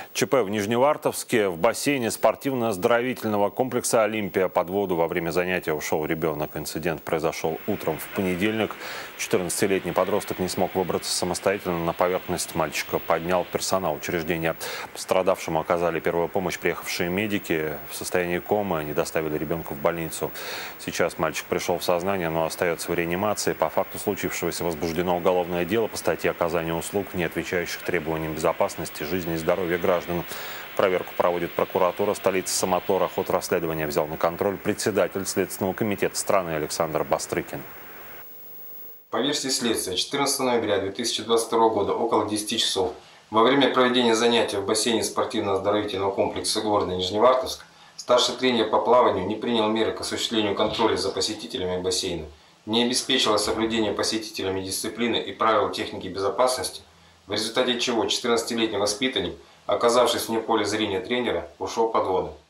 ЧП в Нижневартовске. В бассейне спортивно-оздоровительного комплекса «Олимпия» под воду во время занятия ушел ребенок. Инцидент произошел утром в понедельник. 14-летний подросток не смог выбраться самостоятельно на поверхность. Мальчика поднял персонал учреждения. Пострадавшему оказали первую помощь приехавшие медики. В состоянии комы они доставили ребенка в больницу. Сейчас мальчик пришел в сознание, но остается в реанимации. По факту случившегося возбуждено уголовное дело по статье оказания услуг, не отвечающих требованиям безопасности, жизни и здоровья граждан. Проверку проводит прокуратура столицы Самотора. Ход расследования взял на контроль председатель Следственного комитета страны Александр Бастрыкин. По версии следствия, 14 ноября 2022 года около 10 часов во время проведения занятий в бассейне спортивно-оздоровительного комплекса города Нижневартовск старший тренер по плаванию не принял меры к осуществлению контроля за посетителями бассейна, не обеспечило соблюдение посетителями дисциплины и правил техники безопасности, в результате чего 14-летний воспитанник, оказавшись вне поля зрения тренера, ушел под воду.